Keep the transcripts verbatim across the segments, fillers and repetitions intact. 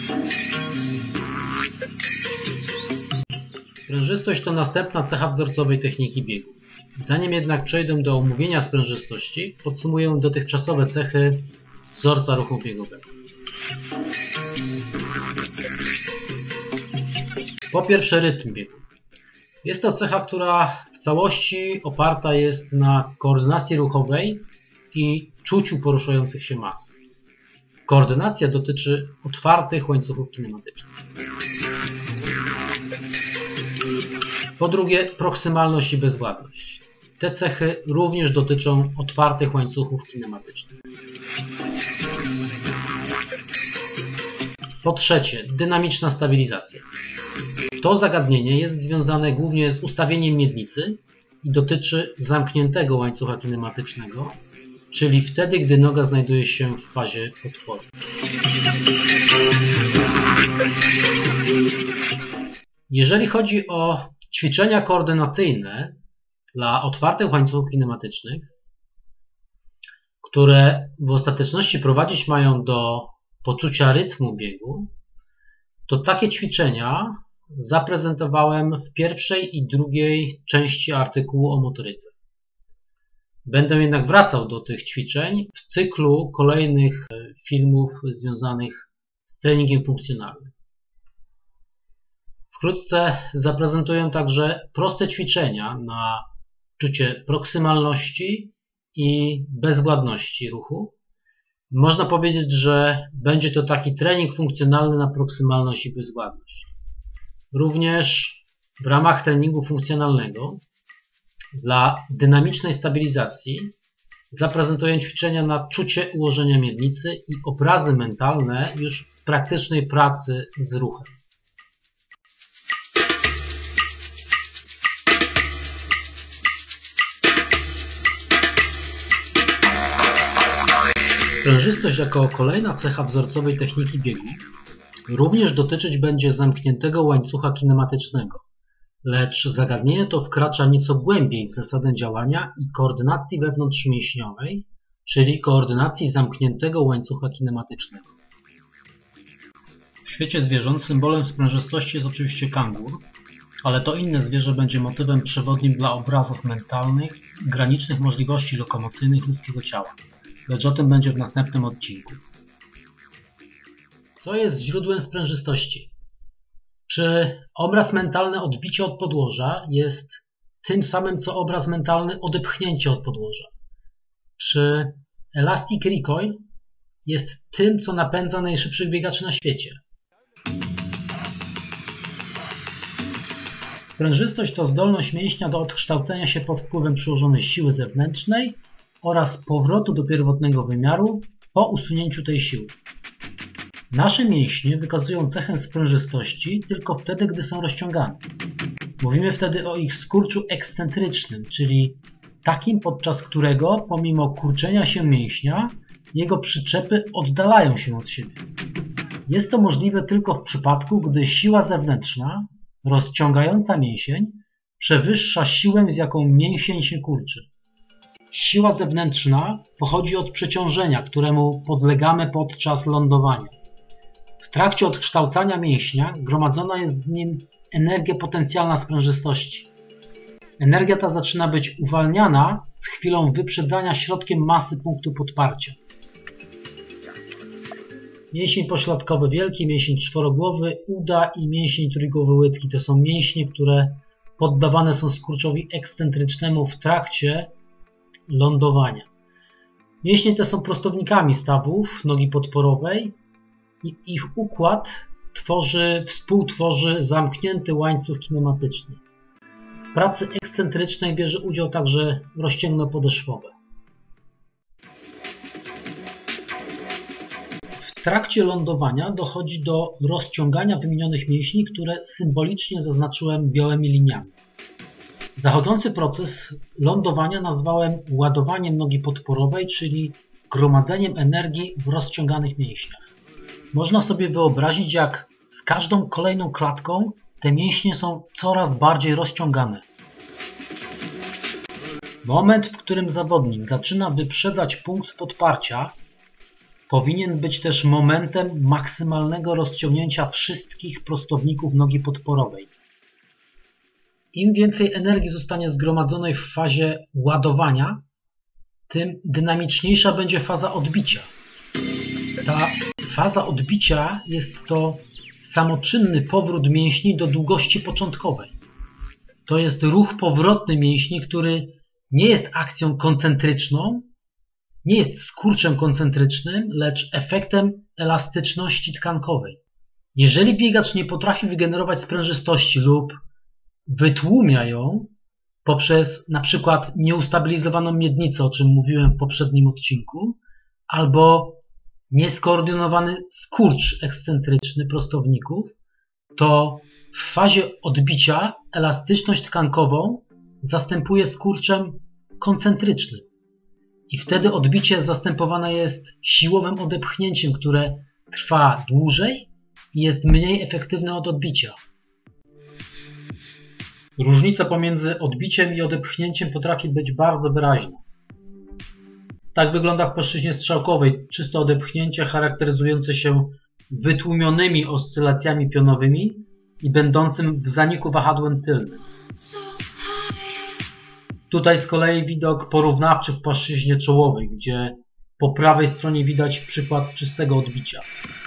Sprężystość to następna cecha wzorcowej techniki biegu. Zanim jednak przejdę do omówienia sprężystości, podsumuję dotychczasowe cechy wzorca ruchu biegowego. Po pierwsze, rytm biegu. Jest to cecha, która w całości oparta jest na koordynacji ruchowej i czuciu poruszających się mas. Koordynacja dotyczy otwartych łańcuchów kinematycznych. Po drugie, proksymalność i bezwładność. Te cechy również dotyczą otwartych łańcuchów kinematycznych. Po trzecie, dynamiczna stabilizacja. To zagadnienie jest związane głównie z ustawieniem miednicy i dotyczy zamkniętego łańcucha kinematycznego, czyli wtedy, gdy noga znajduje się w fazie podporu. Jeżeli chodzi o ćwiczenia koordynacyjne dla otwartych łańcuchów kinematycznych, które w ostateczności prowadzić mają do poczucia rytmu biegu, to takie ćwiczenia zaprezentowałem w pierwszej i drugiej części artykułu o motoryce. Będę jednak wracał do tych ćwiczeń w cyklu kolejnych filmów związanych z treningiem funkcjonalnym. Wkrótce zaprezentuję także proste ćwiczenia na czucie proksymalności i bezwładności ruchu. Można powiedzieć, że będzie to taki trening funkcjonalny na proksymalność i bezwładność. Również w ramach treningu funkcjonalnego dla dynamicznej stabilizacji zaprezentuję ćwiczenia na czucie ułożenia miednicy i obrazy mentalne już w praktycznej pracy z ruchem. Sprężystość jako kolejna cecha wzorcowej techniki biegu również dotyczyć będzie zamkniętego łańcucha kinematycznego, lecz zagadnienie to wkracza nieco głębiej w zasadę działania i koordynacji wewnątrzmięśniowej, czyli koordynacji zamkniętego łańcucha kinematycznego. W świecie zwierząt symbolem sprężystości jest oczywiście kangur, ale to inne zwierzę będzie motywem przewodnim dla obrazów mentalnych i granicznych możliwości lokomocyjnych ludzkiego ciała. Lecz o tym będzie w następnym odcinku. Co jest źródłem sprężystości? Czy obraz mentalny odbicie od podłoża jest tym samym, co obraz mentalny odepchnięcie od podłoża? Czy elastic recoil jest tym, co napędza najszybszych biegaczy na świecie? Sprężystość to zdolność mięśnia do odkształcenia się pod wpływem przyłożonej siły zewnętrznej oraz powrotu do pierwotnego wymiaru po usunięciu tej siły. Nasze mięśnie wykazują cechę sprężystości tylko wtedy, gdy są rozciągane. Mówimy wtedy o ich skurczu ekscentrycznym, czyli takim, podczas którego pomimo kurczenia się mięśnia, jego przyczepy oddalają się od siebie. Jest to możliwe tylko w przypadku, gdy siła zewnętrzna, rozciągająca mięsień, przewyższa siłę, z jaką mięsień się kurczy. Siła zewnętrzna pochodzi od przeciążenia, któremu podlegamy podczas lądowania. W trakcie odkształcania mięśnia gromadzona jest w nim energia potencjalna sprężystości. Energia ta zaczyna być uwalniana z chwilą wyprzedzania środkiem masy punktu podparcia. Mięsień pośladkowy wielki, mięsień czworogłowy, uda i mięsień trójgłowy łydki to są mięśnie, które poddawane są skurczowi ekscentrycznemu w trakcie lądowania. Mięśnie te są prostownikami stawów nogi podporowej i ich układ tworzy, współtworzy zamknięty łańcuch kinematyczny. W pracy ekscentrycznej bierze udział także rozcięgno podeszwowe. W trakcie lądowania dochodzi do rozciągania wymienionych mięśni, które symbolicznie zaznaczyłem białymi liniami. Zachodzący proces lądowania nazwałem ładowaniem nogi podporowej, czyli gromadzeniem energii w rozciąganych mięśniach. Można sobie wyobrazić, jak z każdą kolejną klatką te mięśnie są coraz bardziej rozciągane. Moment, w którym zawodnik zaczyna wyprzedzać punkt podparcia, powinien być też momentem maksymalnego rozciągnięcia wszystkich prostowników nogi podporowej. Im więcej energii zostanie zgromadzonej w fazie ładowania, tym dynamiczniejsza będzie faza odbicia. Ta faza odbicia jest to samoczynny powrót mięśni do długości początkowej. To jest ruch powrotny mięśni, który nie jest akcją koncentryczną, nie jest skurczem koncentrycznym, lecz efektem elastyczności tkankowej. Jeżeli biegacz nie potrafi wygenerować sprężystości lub wytłumia ją poprzez na przykład nieustabilizowaną miednicę, o czym mówiłem w poprzednim odcinku, albo nieskoordynowany skurcz ekscentryczny prostowników, to w fazie odbicia elastyczność tkankową zastępuje skurczem koncentrycznym. I wtedy odbicie zastępowane jest siłowym odepchnięciem, które trwa dłużej i jest mniej efektywne od odbicia. Różnica pomiędzy odbiciem i odepchnięciem potrafi być bardzo wyraźna. Tak wygląda w płaszczyźnie strzałkowej czyste odepchnięcie charakteryzujące się wytłumionymi oscylacjami pionowymi i będącym w zaniku wahadłem tylnym. Tutaj z kolei widok porównawczy w płaszczyźnie czołowej, gdzie po prawej stronie widać przykład czystego odbicia.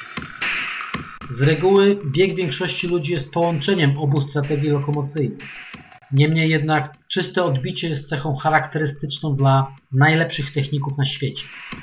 Z reguły bieg większości ludzi jest połączeniem obu strategii lokomocyjnych. Niemniej jednak czyste odbicie jest cechą charakterystyczną dla najlepszych techników na świecie.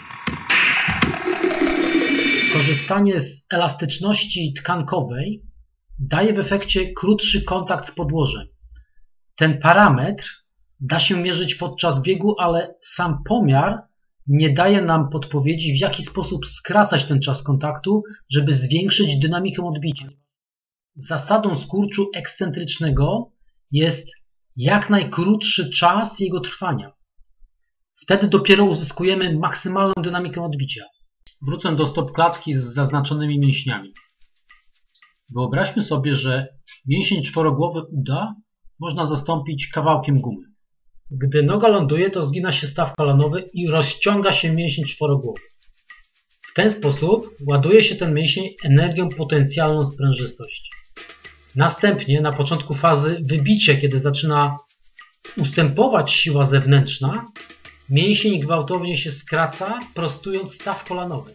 Korzystanie z elastyczności tkankowej daje w efekcie krótszy kontakt z podłożem. Ten parametr da się mierzyć podczas biegu, ale sam pomiar nie daje nam podpowiedzi, w jaki sposób skracać ten czas kontaktu, żeby zwiększyć dynamikę odbicia. Zasadą skurczu ekscentrycznego jest jak najkrótszy czas jego trwania. Wtedy dopiero uzyskujemy maksymalną dynamikę odbicia. Wrócę do stopklatki z zaznaczonymi mięśniami. Wyobraźmy sobie, że mięsień czworogłowy uda można zastąpić kawałkiem gumy. Gdy noga ląduje, to zgina się staw kolanowy i rozciąga się mięsień czworogłowy. W ten sposób ładuje się ten mięsień energią potencjalną sprężystości. Następnie na początku fazy wybicia, kiedy zaczyna ustępować siła zewnętrzna, mięsień gwałtownie się skraca, prostując staw kolanowy.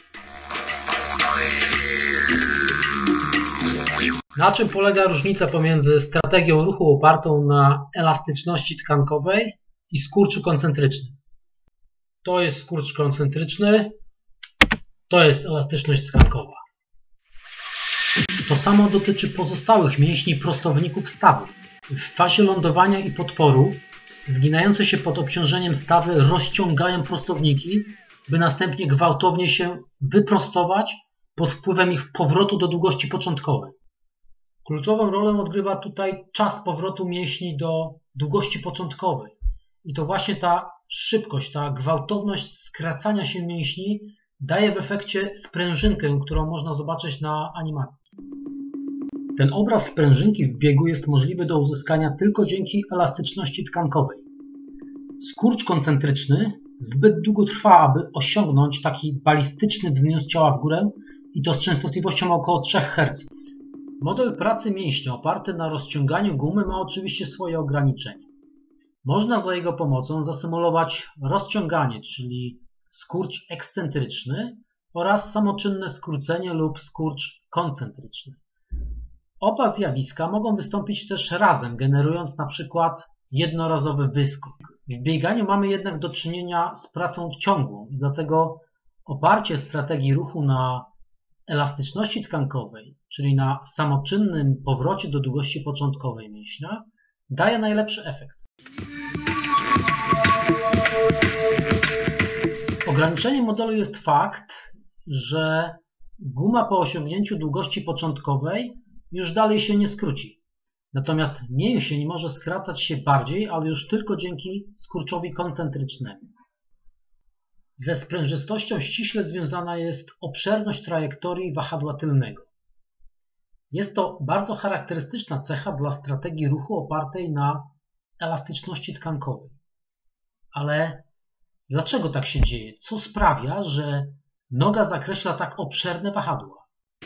Na czym polega różnica pomiędzy strategią ruchu opartą na elastyczności tkankowej i skurczu koncentrycznym? To jest skurcz koncentryczny, to jest elastyczność tkankowa. To samo dotyczy pozostałych mięśni prostowników stawu. W fazie lądowania i podporu zginające się pod obciążeniem stawy rozciągają prostowniki, by następnie gwałtownie się wyprostować pod wpływem ich powrotu do długości początkowej. Kluczową rolę odgrywa tutaj czas powrotu mięśni do długości początkowej. I to właśnie ta szybkość, ta gwałtowność skracania się mięśni daje w efekcie sprężynkę, którą można zobaczyć na animacji. Ten obraz sprężynki w biegu jest możliwy do uzyskania tylko dzięki elastyczności tkankowej. Skurcz koncentryczny zbyt długo trwa, aby osiągnąć taki balistyczny wzniósł ciała w górę i to z częstotliwością około trzech herców. Model pracy mięśnia oparty na rozciąganiu gumy ma oczywiście swoje ograniczenia. Można za jego pomocą zasymulować rozciąganie, czyli skurcz ekscentryczny oraz samoczynne skrócenie lub skurcz koncentryczny. Oba zjawiska mogą wystąpić też razem, generując na przykład jednorazowy wyskok. W bieganiu mamy jednak do czynienia z pracą ciągłą i dlatego oparcie strategii ruchu na elastyczności tkankowej, czyli na samoczynnym powrocie do długości początkowej mięśnia, daje najlepszy efekt. Ograniczeniem modelu jest fakt, że guma po osiągnięciu długości początkowej już dalej się nie skróci. Natomiast mięsień może skracać się bardziej, ale już tylko dzięki skurczowi koncentrycznemu. Ze sprężystością ściśle związana jest obszerność trajektorii wahadła tylnego. Jest to bardzo charakterystyczna cecha dla strategii ruchu opartej na elastyczności tkankowej. Ale dlaczego tak się dzieje? Co sprawia, że Noga zakreśla tak obszerne wahadła.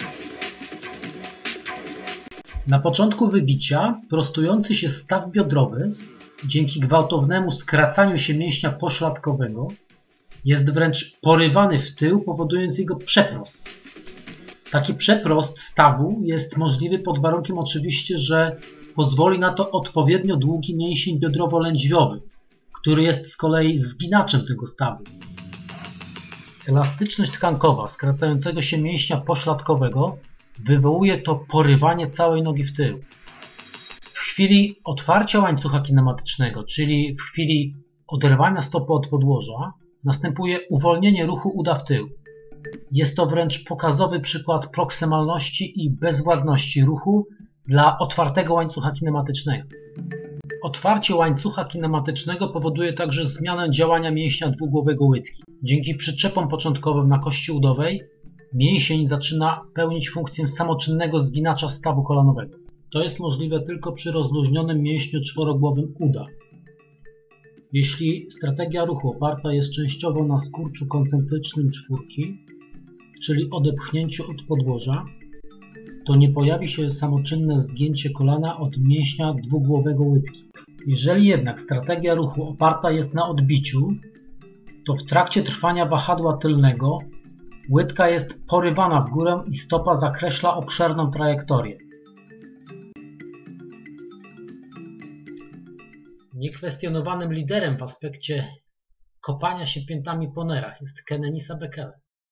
Na początku wybicia prostujący się staw biodrowy dzięki gwałtownemu skracaniu się mięśnia pośladkowego jest wręcz porywany w tył, powodując jego przeprost. Taki przeprost stawu jest możliwy pod warunkiem oczywiście, że pozwoli na to odpowiednio długi mięsień biodrowo-lędźwiowy, który jest z kolei zginaczem tego stawu. Elastyczność tkankowa skracającego się mięśnia pośladkowego wywołuje to porywanie całej nogi w tył. W chwili otwarcia łańcucha kinematycznego, czyli w chwili oderwania stopy od podłoża, następuje uwolnienie ruchu uda w tył. Jest to wręcz pokazowy przykład proksymalności i bezwładności ruchu dla otwartego łańcucha kinematycznego. Otwarcie łańcucha kinematycznego powoduje także zmianę działania mięśnia dwugłowego łydki. Dzięki przyczepom początkowym na kości udowej mięsień zaczyna pełnić funkcję samoczynnego zginacza stawu kolanowego. To jest możliwe tylko przy rozluźnionym mięśniu czworogłowym uda. Jeśli strategia ruchu oparta jest częściowo na skurczu koncentrycznym czwórki, czyli odepchnięciu od podłoża, to nie pojawi się samoczynne zgięcie kolana od mięśnia dwugłowego łydki. Jeżeli jednak strategia ruchu oparta jest na odbiciu, to w trakcie trwania wahadła tylnego łydka jest porywana w górę i stopa zakreśla obszerną trajektorię. Niekwestionowanym liderem w aspekcie kopania się piętami po nerach jest Kenenisa Bekele.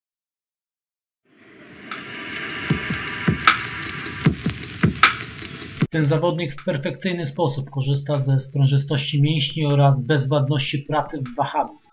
Ten zawodnik w perfekcyjny sposób korzysta ze sprężystości mięśni oraz bezwładności pracy w wahadłu.